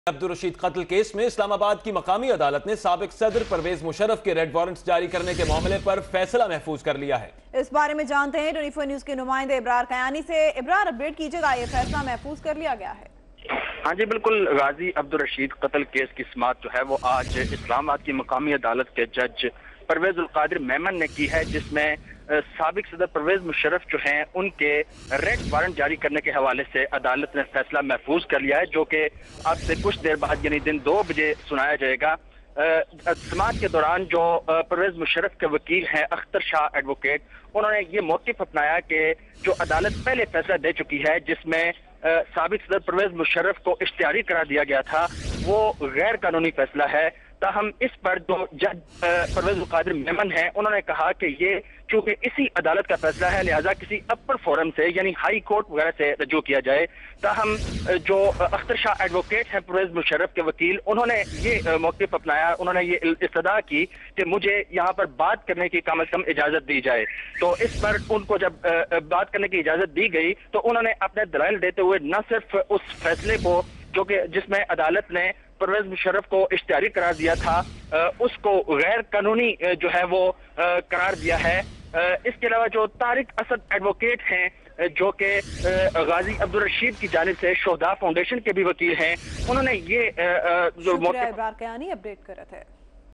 عبدالرشید قتل کیس میں اسلام آباد کی مقامی عدالت نے سابق صدر پرویز مشرف کے ریڈ وارنٹس جاری کرنے کے معاملے پر فیصلہ محفوظ کر لیا ہے۔ اس بارے میں جانتے ہیں 24 نیوز کے نمائندے ابرار قیانی سے۔ ابرار، اپڈیٹ کیجئے گا، یہ فیصلہ محفوظ کر لیا گیا ہے؟ ہاں جی بالکل، غازی عبدالرشید قتل کیس کی سماعت جو ہے وہ آج اسلام آباد کی مقامی عدالت کے جج پرویز القادر میمن نے کی ہے، جس میں سابق صدر پرویز مشرف جو ہیں ان کے ریڈ وارنٹ جاری کرنے کے حوالے سے عدالت نے فیصلہ محفوظ کر لیا ہے، جو کہ اب سے کچھ دیر بعد یعنی دن 2 بجے سنایا جائے گا۔ سماعت کے دوران جو پرویز مشرف کے وکیل ہیں اختر شاہ ایڈوکیٹ، انہوں نے یہ موقف اپنایا کہ جو عدالت پہلے فیصلہ دے چکی ہے جس میں سابق صدر پرویز مشرف کو اشتہاری قرار دیا گیا تھا، وہ غیر قانونی فیصلہ ہے۔ تاہم اس پر جو جج پرویز القادر میمن ہیں انہوں نے کہا کہ یہ چونکہ اسی عدالت کا فیصلہ ہے لہذا کسی اپر فورم سے یعنی ہائی کورٹ وغیرہ سے رجوع کیا جائے۔ تاہم جو اختر شاہ ایڈوکیٹ ہیں پرویز مشرف کے وکیل، انہوں نے یہ موقف اپنایا، انہوں نے یہ استدعا کی کہ مجھے یہاں پر بات کرنے کی کم از کم اجازت دی جائے۔ تو اس پر ان کو جب بات کرنے کی اجازت دی گئی تو انہوں نے اپنے دلائل دیتے ہوئے نہ صرف اس فیصلے کو جو کہ جس میں عدالت نے پرویز مشرف کو اشتہاری قرار دیا تھا اس کو غیر قانونی جو ہے وہ قرار دیا ہے، اس کے علاوہ جو طارق اسد ایڈوکیٹ ہیں جو کہ غازی عبدالرشید کی جانب سے شہداء فاؤنڈیشن کے بھی وکیل ہیں، انہوں نے یہ جو شکریہ ابرار قیانی، اپڈیٹ کر رہے تھے۔